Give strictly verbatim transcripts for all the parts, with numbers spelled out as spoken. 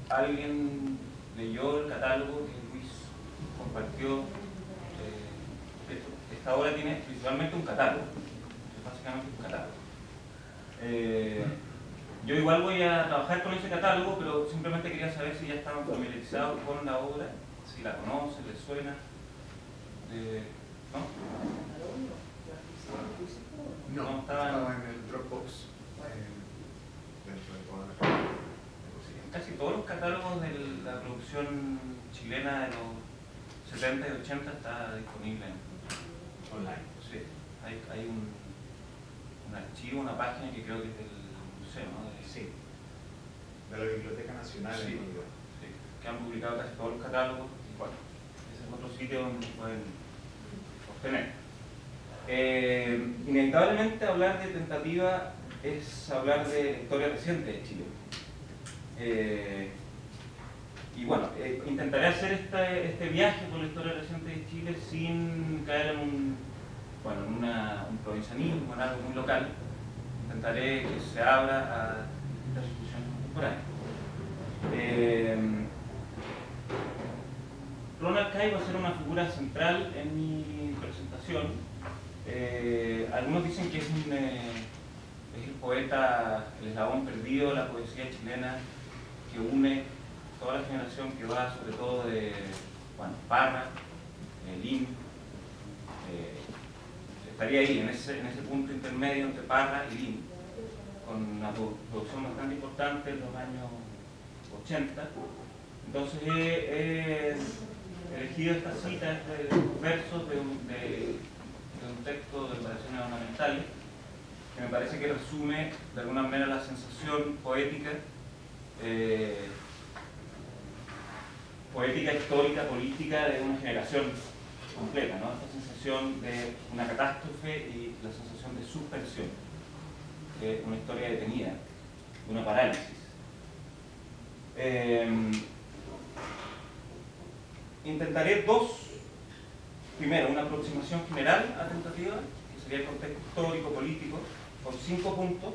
alguien leyó el catálogo que Luis compartió. Eh, esta obra tiene principalmente un catálogo, básicamente un catálogo. Eh, yo igual voy a trabajar con ese catálogo, pero simplemente quería saber si ya estaban familiarizados con la obra, si la conocen, les suena. Eh, ¿No? No, no estaba, estaba en el Dropbox, eh, dentro de toda la... Casi todos los catálogos de la producción chilena de los setenta y ochenta está disponible online. Sí, hay, hay un, un archivo, una página que creo que es del museo, ¿no? De, sí, de la Biblioteca Nacional. Sí, en Bolívar. sí, que han publicado casi todos los catálogos. Y bueno, ese es otro sitio donde pueden obtener. Eh, inevitablemente hablar de tentativa es hablar de la historia reciente de Chile. Eh, y bueno, eh, intentaré hacer este, este viaje por la historia reciente de Chile sin caer en un, bueno, en una, un provincianismo, en algo muy local. Intentaré que se abra a distintas instituciones contemporáneas. Eh, Ronald Kay va a ser una figura central en mi presentación. Eh, algunos dicen que es, un, eh, es el poeta, el eslabón perdido de la poesía chilena, que une toda la generación que va sobre todo de bueno, Parra, eh, Lim, eh, estaría ahí en ese, en ese punto intermedio entre Parra y Lim, con una producción bastante importante en los años ochenta. Entonces he, he elegido esta cita, estos versos de un, de, de un texto de Variaciones Ornamentales, que me parece que resume de alguna manera la sensación poética Eh, poética, histórica, política de una generación completa, ¿no? Esta sensación de una catástrofe y la sensación de suspensión, de una historia detenida, de una parálisis. Eh, intentaré dos, primero una aproximación general a tentativa, que sería el contexto histórico, político, con cinco puntos.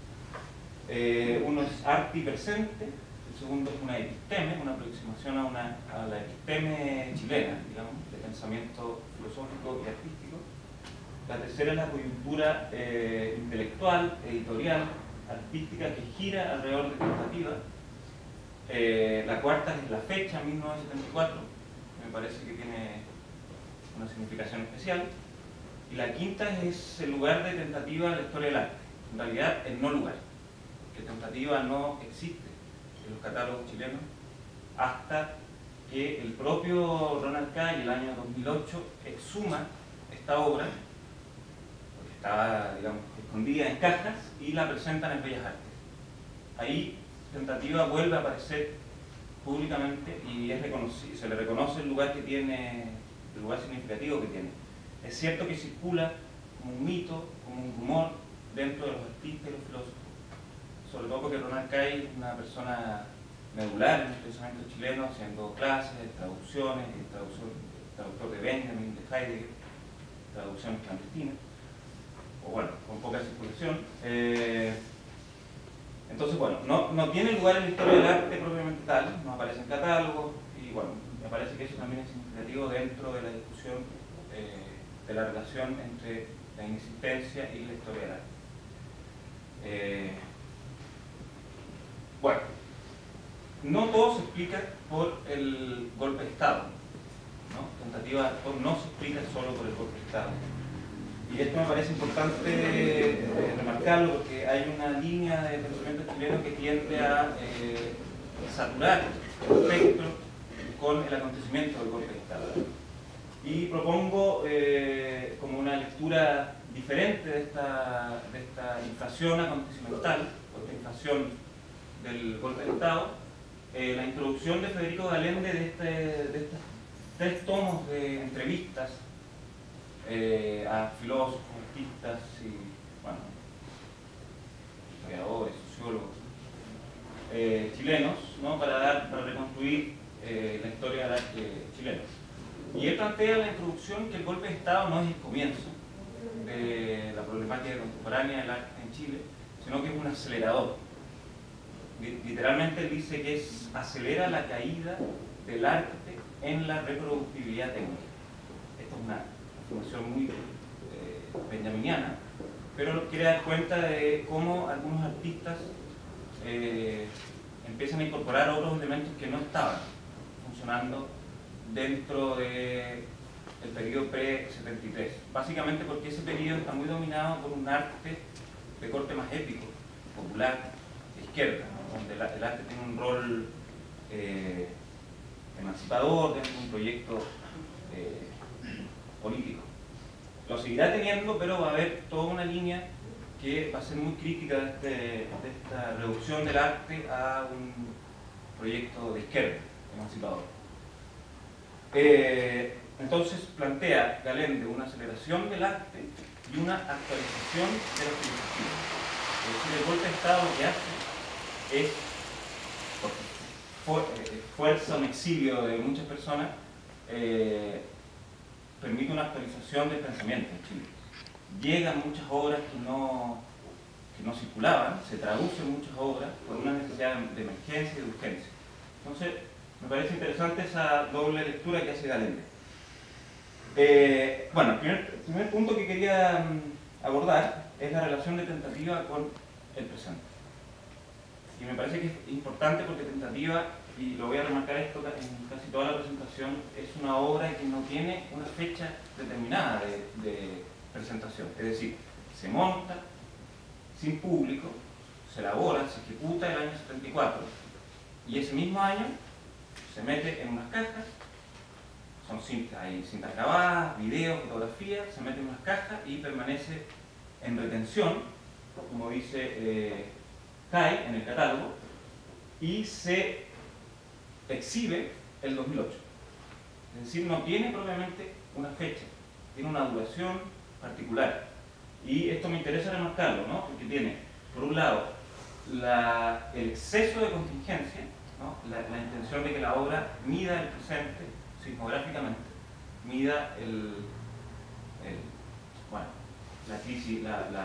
Eh, uno es arte y presente, el segundo es una episteme, una aproximación a, una, a la episteme chilena, digamos, de pensamiento filosófico y artístico. La tercera es la coyuntura eh, intelectual, editorial, artística que gira alrededor de tentativa. Eh, la cuarta es la fecha, mil novecientos setenta y cuatro, que me parece que tiene una significación especial. Y la quinta es el lugar de tentativa en la historia del arte, en realidad el no lugar. Que tentativa no existe en los catálogos chilenos hasta que el propio Ronald Kay, en el año dos mil ocho, exhuma esta obra, porque estaba, digamos, escondida en cajas, y la presentan en Bellas Artes. Ahí tentativa vuelve a aparecer públicamente y es reconocido, se le reconoce el lugar que tiene, el lugar significativo que tiene. Es cierto que circula como un mito, como un rumor dentro de los artistas y los filósofos, sobre todo porque Ronald Kay es una persona medular en el pensamiento chileno, haciendo clases, traducciones, traducción, traductor de Benjamin, de Heidegger, traducciones clandestinas, o bueno, con poca circulación. Eh, entonces, bueno, no, no tiene lugar en la historia del arte propiamente tal, no aparece en catálogos, y bueno, me parece que eso también es significativo dentro de la discusión eh, de la relación entre la inexistencia y la historia del arte. Eh, Bueno, no todo se explica por el golpe de Estado, ¿no? Tentativa no se explica solo por el golpe de Estado. Y esto me parece importante eh, remarcarlo porque hay una línea de pensamiento chileno que tiende a eh, saturar el espectro con el acontecimiento del golpe de Estado. Y propongo eh, como una lectura diferente de esta, de esta inflación acontecimental, o esta inflación del golpe de Estado, eh, la introducción de Federico de Allende de, este, de estos tres tomos de entrevistas eh, a filósofos, artistas y, bueno, historiadores, sociólogos eh, chilenos, ¿no? para, dar, para reconstruir eh, la historia del arte chileno. Y él plantea en la introducción que el golpe de Estado no es el comienzo de la problemática contemporánea del arte en Chile, sino que es un acelerador. literalmente él dice que es, acelera la caída del arte en la reproductibilidad técnica. Esta es una afirmación muy eh, benjaminiana, pero quiere dar cuenta de cómo algunos artistas eh, empiezan a incorporar otros elementos que no estaban funcionando dentro del periodo pre-setenta y tres. Básicamente porque ese periodo está muy dominado por un arte de corte más épico, popular, de izquierda, ¿no? Donde el, el arte tiene un rol eh, emancipador dentro de un proyecto eh, político. Lo seguirá teniendo, pero va a haber toda una línea que va a ser muy crítica de, este, de esta reducción del arte a un proyecto de izquierda, emancipador. Eh, entonces plantea Galende una aceleración del arte y una actualización de la filosofía. Es decir, el golpe de Estado lo que hace es, por fuerza, un exilio de muchas personas, eh, permite una actualización del pensamiento en Chile. Llegan muchas obras que no, que no circulaban, se traducen muchas obras por una necesidad de emergencia y de urgencia. Entonces, me parece interesante esa doble lectura que hace Galende. Eh, bueno, el primer, el primer punto que quería um, abordar es la relación de Tentativa con el presente. Y me parece que es importante porque Tentativa, y lo voy a remarcar esto en casi toda la presentación, es una obra que no tiene una fecha determinada de, de presentación. Es decir, se monta sin público, se elabora, se ejecuta el año setenta y cuatro, y ese mismo año se mete en unas cajas, son cintas, hay cintas grabadas, videos, fotografías, se mete en unas cajas y permanece en retención, como dice eh, Kai en el catálogo, y se exhibe el dos mil ocho. Es decir, no tiene propiamente una fecha, tiene una duración particular. Y esto me interesa remarcarlo, ¿no? Porque tiene, por un lado, la, el exceso de contingencia, ¿no? la, la intención de que la obra mida el presente sismográficamente, mida el, el, bueno, la crisis, la, la,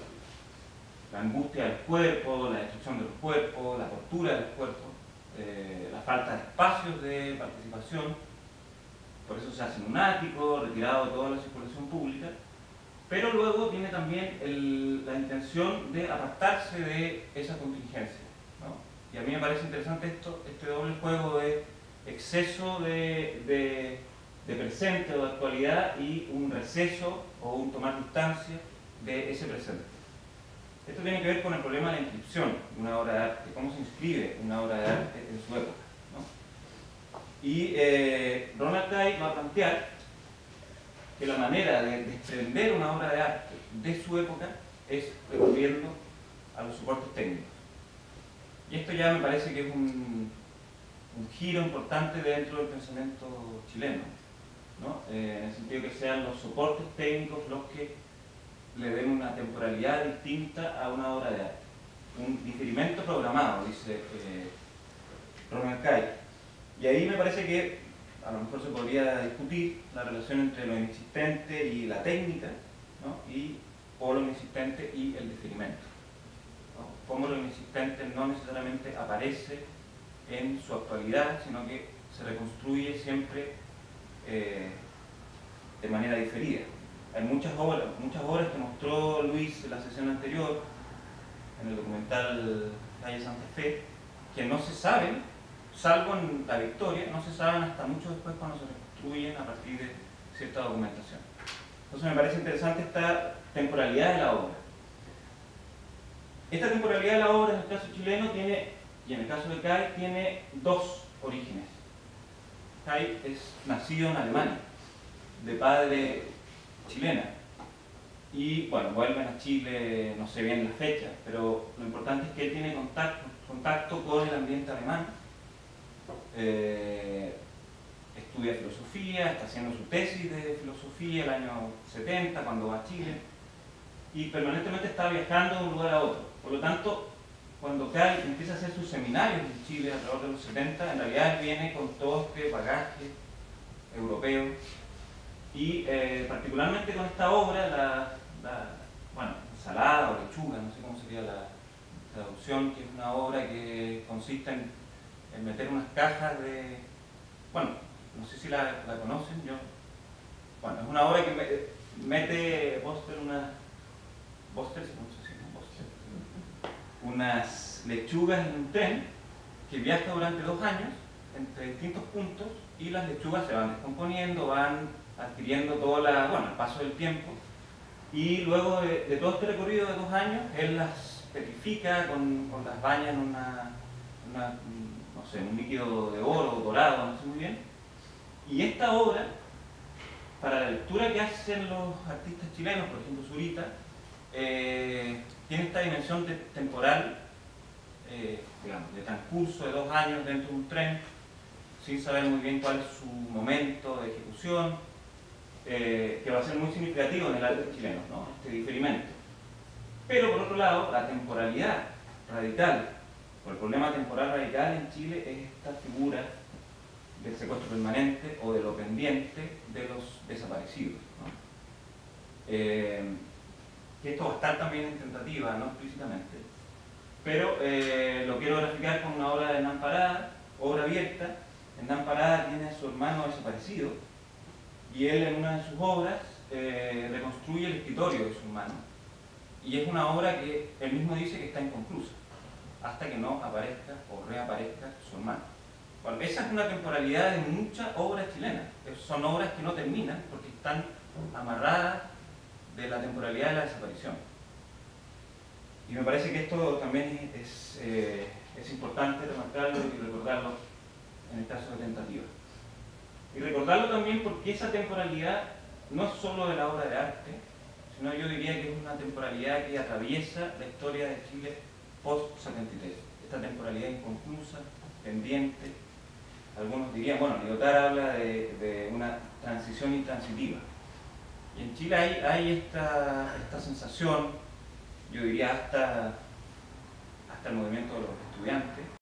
la angustia del cuerpo, la destrucción de los cuerpos, la tortura del cuerpo, eh, la falta de espacios de participación. Por eso se hace en un ático, retirado de toda la circulación pública. Pero luego tiene también el, la intención de apartarse de esa contingencia, ¿no? Y a mí me parece interesante esto, este doble juego de exceso de, de, de presente o de actualidad y un receso o un tomar distancia de ese presente. Esto tiene que ver con el problema de la inscripción de una obra de arte, cómo se inscribe una obra de arte en su época, ¿no? Y eh, Ronald Kay va a plantear que la manera de desprender una obra de arte de su época es recurriendo a los soportes técnicos. Y esto ya me parece que es un, un giro importante dentro del pensamiento chileno, ¿no? Eh, en el sentido que sean los soportes técnicos los que le den una temporalidad distinta a una obra de arte. Un diferimento programado, dice eh, Ronald Kay. Y ahí me parece que a lo mejor se podría discutir la relación entre lo inexistente y la técnica, ¿no? Y, o lo inexistente y el diferimento, ¿no? Cómo lo inexistente no necesariamente aparece en su actualidad, sino que se reconstruye siempre eh, de manera diferida. Hay muchas obras, muchas obras que mostró Luis en la sesión anterior, en el documental Calle Santa Fe, que no se saben, salvo en La Victoria, no se saben hasta mucho después cuando se reconstruyen a partir de cierta documentación. Entonces me parece interesante esta temporalidad de la obra. Esta temporalidad de la obra en el caso chileno tiene, y en el caso de Kay, tiene dos orígenes. Kay es nacido en Alemania, de padre chilena, y bueno, vuelven a Chile, no sé bien la fecha, pero lo importante es que él tiene contacto, contacto con el ambiente alemán. Eh, estudia filosofía, está haciendo su tesis de filosofía el año setenta cuando va a Chile y permanentemente está viajando de un lugar a otro. Por lo tanto, cuando Kay empieza a hacer sus seminarios en Chile alrededor de los setenta, en realidad él viene con todo este bagaje europeo y eh, particularmente con esta obra, la, la bueno, ensalada o lechuga, no sé cómo sería la traducción, que es una obra que consiste en, en meter unas cajas de... Bueno, no sé si la, la conocen, yo... Bueno, es una obra que me, mete Buster una... Buster, no sé si no, Buster. Unas lechugas en un tren que viaja durante dos años entre distintos puntos y las lechugas se van descomponiendo, van adquiriendo todo la, bueno, el paso del tiempo, y luego de, de todo este recorrido de dos años él las petrifica con, con las baña en una, una, no sé, un líquido de oro, dorado, no sé muy bien. Y esta obra, para la lectura que hacen los artistas chilenos, por ejemplo Zurita, eh, tiene esta dimensión de, temporal, eh, digamos, de transcurso de dos años dentro de un tren, sin saber muy bien cuál es su momento de ejecución, eh, que va a ser muy significativo en el arte chileno, ¿no? Este diferimento. Pero por otro lado, la temporalidad radical, o el problema temporal radical en Chile es esta figura del secuestro permanente o de lo pendiente de los desaparecidos, ¿no? Eh, que esto va a estar también en tentativa, no explícitamente, pero eh, lo quiero graficar con una obra de Hernán Parada, obra abierta. Hernán Parada tiene a su hermano desaparecido y él en una de sus obras eh, reconstruye el escritorio de su hermano, y es una obra que él mismo dice que está inconclusa hasta que no aparezca o reaparezca su hermano. Bueno, esa es una temporalidad de muchas obras chilenas. Son obras que no terminan porque están amarradas de la temporalidad de la desaparición. Y me parece que esto también es, eh, es importante remarcarlo y recordarlo en el caso de Tentativa. Y recordarlo también porque esa temporalidad no es solo de la obra de arte, sino yo diría que es una temporalidad que atraviesa la historia de Chile post setenta y tres. Esta temporalidad inconclusa, pendiente. Algunos dirían, bueno, Lyotard habla de, de una transición intransitiva. Y en Chile hay, hay esta, esta sensación, yo diría hasta, hasta el movimiento de los estudiantes,